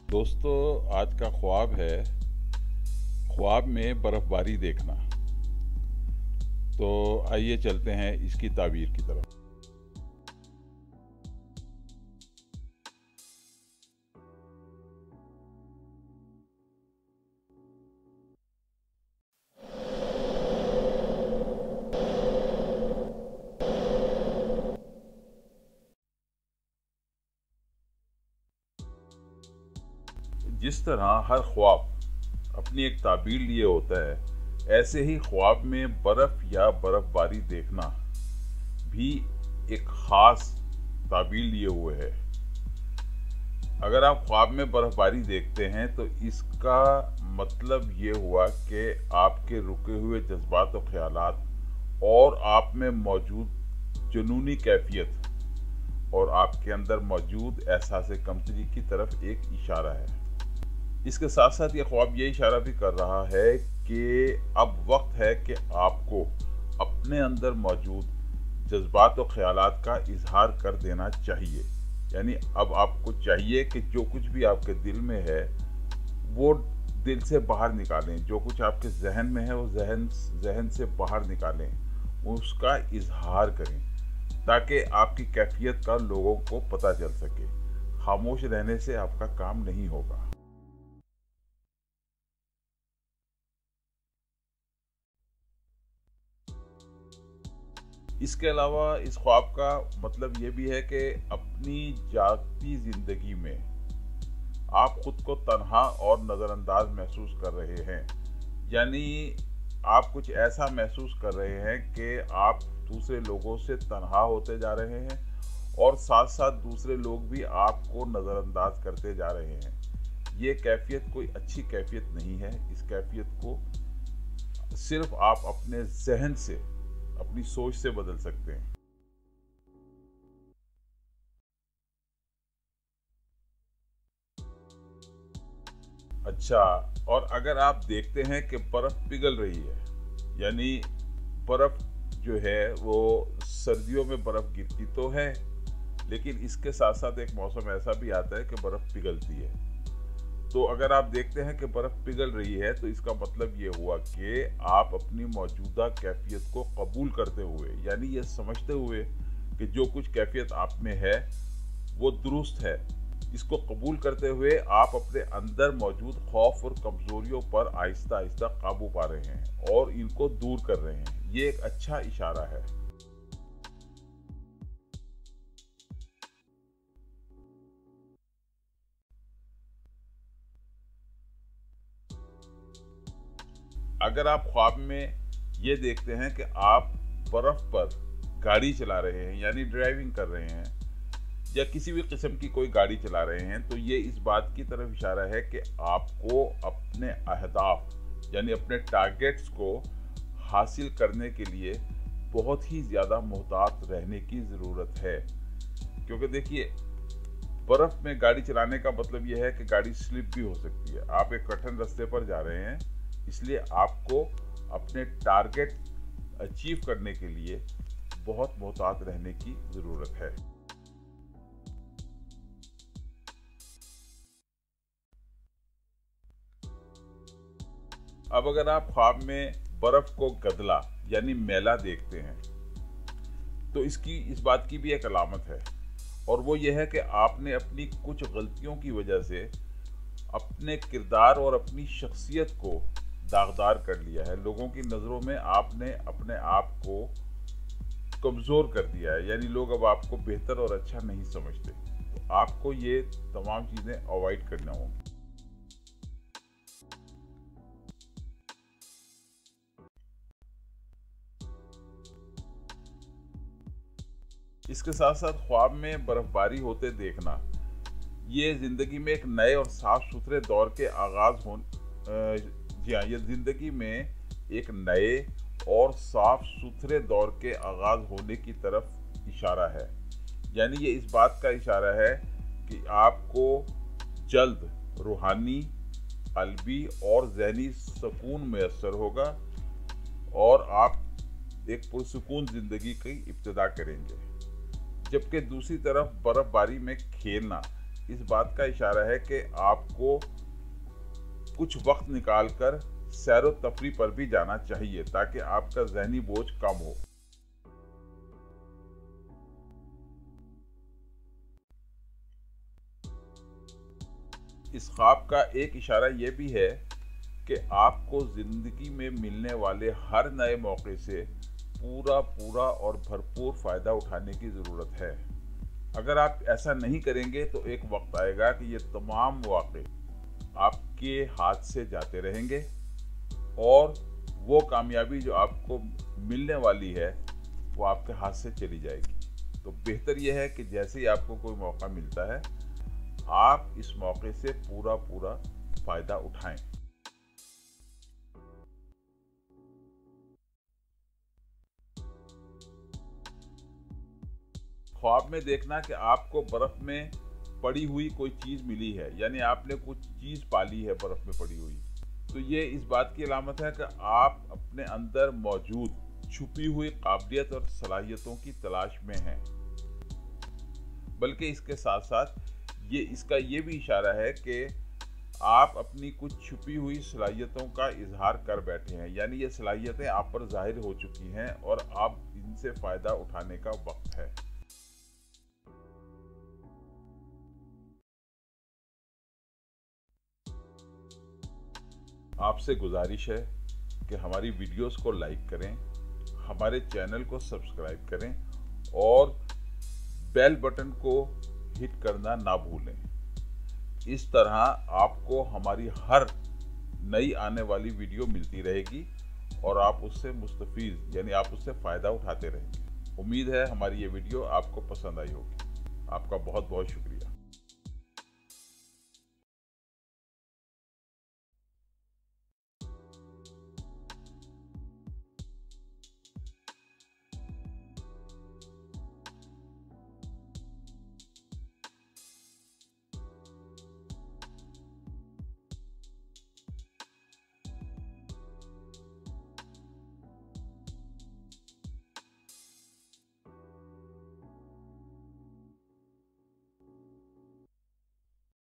दोस्तों, आज का ख्वाब है ख्वाब में बर्फबारी देखना। तो आइए चलते हैं इसकी ताबीर की तरफ। जिस तरह हर ख्वाब अपनी एक ताबीर लिए होता है, ऐसे ही ख्वाब में बर्फ या बर्फबारी देखना भी एक खास ताबीर लिए हुए है। अगर आप ख्वाब में बर्फबारी देखते हैं तो इसका मतलब ये हुआ कि आपके रुके हुए जज्बात और ख्यालात और आप में मौजूद जुनूनी कैफियत और आपके अंदर मौजूद एहसास कमतरी की तरफ एक इशारा है। इसके साथ साथ ये ख्वाब ये इशारा भी कर रहा है कि अब वक्त है कि आपको अपने अंदर मौजूद जज्बात और ख्यालात का इजहार कर देना चाहिए। यानी अब आपको चाहिए कि जो कुछ भी आपके दिल में है वो दिल से बाहर निकालें, जो कुछ आपके जहन में है वो जहन से बाहर निकालें, उसका इजहार करें ताकि आपकी कैफियत का लोगों को पता चल सके। खामोश रहने से आपका काम नहीं होगा। इसके अलावा इस ख्वाब का मतलब ये भी है कि अपनी जागती जिंदगी में आप खुद को तन्हा और नज़रअंदाज महसूस कर रहे हैं। यानी आप कुछ ऐसा महसूस कर रहे हैं कि आप दूसरे लोगों से तन्हा होते जा रहे हैं और साथ साथ दूसरे लोग भी आपको नज़रअंदाज करते जा रहे हैं। ये कैफियत कोई अच्छी कैफियत नहीं है। इस कैफियत को सिर्फ आप अपने जहन से, अपनी सोच से बदल सकते हैं। अच्छा, और अगर आप देखते हैं कि बर्फ पिघल रही है, यानी बर्फ जो है वो सर्दियों में बर्फ गिरती तो है, लेकिन इसके साथ साथ एक मौसम ऐसा भी आता है कि बर्फ पिघलती है। तो अगर आप देखते हैं कि बर्फ पिघल रही है तो इसका मतलब ये हुआ कि आप अपनी मौजूदा कैफियत को कबूल करते हुए, यानी ये समझते हुए कि जो कुछ कैफियत आप में है वो दुरुस्त है, इसको कबूल करते हुए आप अपने अंदर मौजूद खौफ और कमजोरियों पर आहिस्ता आहिस्ता काबू पा रहे हैं और इनको दूर कर रहे हैं। ये एक अच्छा इशारा है। अगर आप ख्वाब में ये देखते हैं कि आप बर्फ पर गाड़ी चला रहे हैं, यानी ड्राइविंग कर रहे हैं या किसी भी किस्म की कोई गाड़ी चला रहे हैं, तो ये इस बात की तरफ इशारा है कि आपको अपने अहदाफ यानी अपने टारगेट्स को हासिल करने के लिए बहुत ही ज़्यादा मुहतात रहने की ज़रूरत है। क्योंकि देखिए, बर्फ में गाड़ी चलाने का मतलब यह है कि गाड़ी स्लिप भी हो सकती है। आप एक कठिन रास्ते पर जा रहे हैं, इसलिए आपको अपने टारगेट अचीव करने के लिए बहुत मुहतात रहने की ज़रूरत है। अब अगर आप ख्वाब में बर्फ को गदला यानी मैला देखते हैं तो इसकी इस बात की भी एक अलामत है, और वो ये है कि आपने अपनी कुछ गलतियों की वजह से अपने किरदार और अपनी शख्सियत को दागदार कर लिया है। लोगों की नज़रों में आपने अपने आप को कमज़ोर कर दिया है, यानी लोग अब आपको बेहतर और अच्छा नहीं समझते। तो आपको ये तमाम चीज़ें अवॉइड करना होंगी। इसके साथ साथ ख्वाब में बर्फबारी होते देखना ये ज़िंदगी में एक नए और साफ सुथरे दौर के आगाज़ हो जी हाँ, ये ज़िंदगी में एक नए और साफ सुथरे दौर के आगाज़ होने की तरफ इशारा है। यानी ये इस बात का इशारा है कि आपको जल्द रूहानी, क़ल्बी और ज़हनी सुकून मैसर होगा और आप एक पुरसुकून ज़िंदगी की इब्तिदा करेंगे। जबकि दूसरी तरफ बर्फबारी में खेलना इस बात का इशारा है कि आपको कुछ वक्त निकाल कर सैर व तफरी पर भी जाना चाहिए ताकि आपका ज़हनी बोझ कम हो। इस ख्वाब का एक इशारा यह भी है कि आपको ज़िंदगी में मिलने वाले हर नए मौके से पूरा और भरपूर फ़ायदा उठाने की ज़रूरत है। अगर आप ऐसा नहीं करेंगे तो एक वक्त आएगा कि ये तमाम मौके आपके हाथ से जाते रहेंगे और वो कामयाबी जो आपको मिलने वाली है वो आपके हाथ से चली जाएगी। तो बेहतर यह है कि जैसे ही आपको कोई मौका मिलता है आप इस मौके से पूरा फ़ायदा उठाएं। ख्वाब में देखना कि आपको बर्फ में पड़ी हुई कोई चीज़ मिली है, यानी आपने कुछ चीज़ पाली है बर्फ में पड़ी हुई, तो ये इस बात की अलामत है कि आप अपने अंदर मौजूद छुपी हुई काबिलियत और सलाहियतों की तलाश में हैं। बल्कि इसके साथ साथ इसका ये भी इशारा है कि आप अपनी कुछ छुपी हुई सलाहियतों का इजहार कर बैठे हैं, यानी ये सलाहियतें आप पर जाहिर हो चुकी हैं और आप इनसे फ़ायदा उठाने का वक्त है। आपसे गुजारिश है कि हमारी वीडियोस को लाइक करें, हमारे चैनल को सब्सक्राइब करें और बेल बटन को हिट करना ना भूलें। इस तरह आपको हमारी हर नई आने वाली वीडियो मिलती रहेगी और आप उससे मुस्तफीज़ यानी आप उससे फ़ायदा उठाते रहेंगे। उम्मीद है हमारी ये वीडियो आपको पसंद आई होगी। आपका बहुत बहुत शुक्रिया।